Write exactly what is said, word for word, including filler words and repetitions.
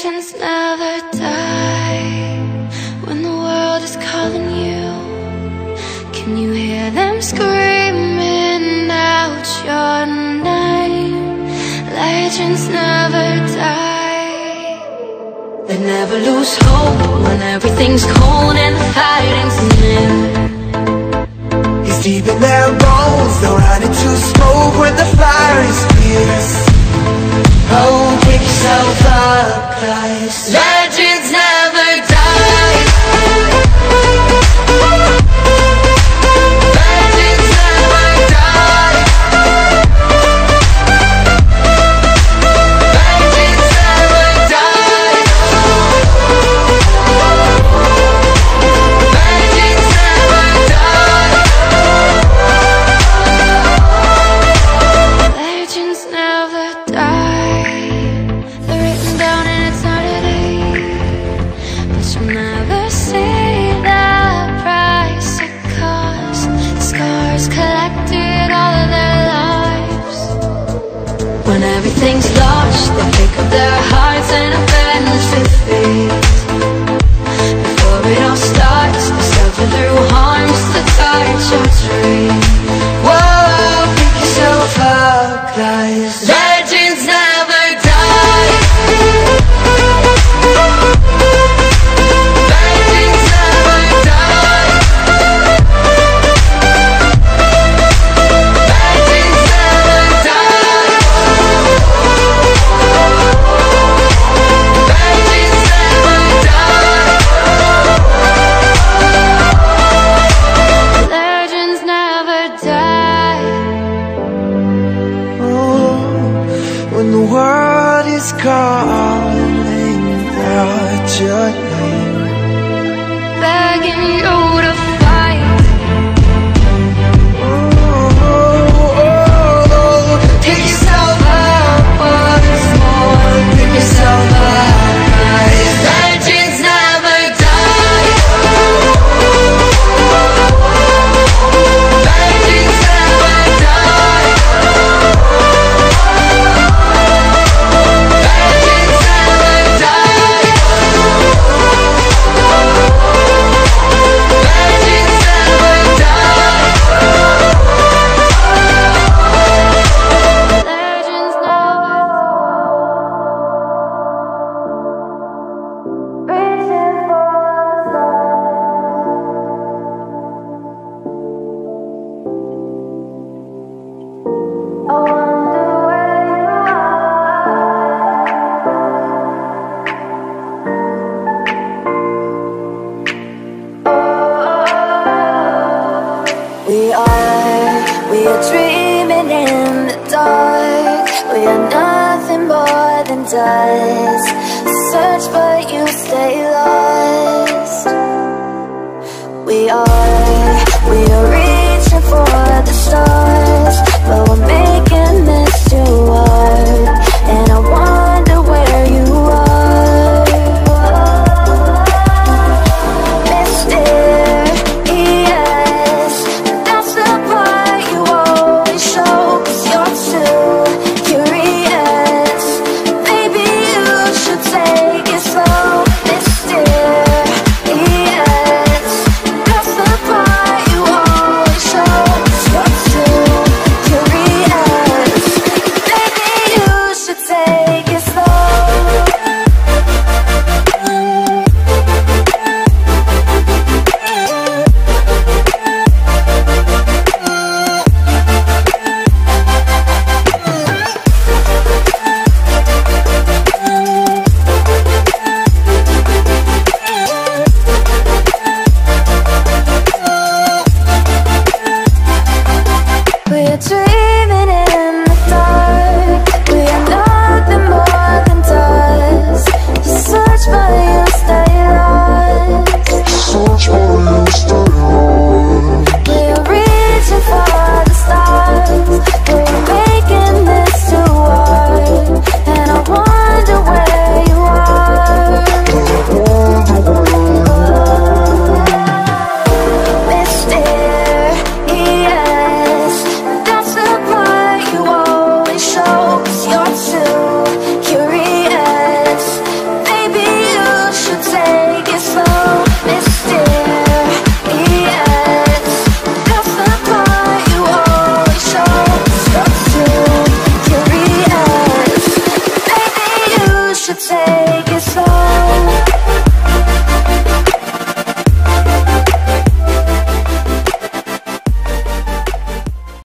Legends never die when the world is calling you. Can you hear them screaming out your name? Legends never die. They never lose hope when everything's cold and the fighting's near. It's deep in their bones, they'll run into smoke when the fire is fierce. Oh, pick yourself up, Christ. Legends never die. Legends never die. Legends never die. Legends never die. Legends never die. Never see the price it cost. Scars collected all of their lives. When everything's lost, they pick up their hearts and avenge defeat. Before it all starts, they suffer through harms to touch your tree. Whoa, pick yourself up, guys. Legends never die. When the world is calling out your name, begging you to fight. oh, oh, oh, oh. Pick yourself up once more. Pick yourself up, guys. Legends never die. Legends never die. Legends never die. Legends never die. Legends never reaching for the stars. I wonder where you are. We are, we are dreaming in the dark. We are nothing more than dust. Search but you stay lost. We are, we are reaching for the stars, but we're making this too hard. And I wonder where you are. Mysterious, that's the part you always show. 'Cause you're too curious. Maybe you should take it slow. Mysterious, that's the part you always show. 'Cause you're too curious. Maybe you should take it slow. We're dreaming in the dark. We are nothing more than dust. You search but you stay lost. search for you, stay on. We are reaching for the stars. We're making this too hard. And I wonder where you are. Mysterious, that's the part should take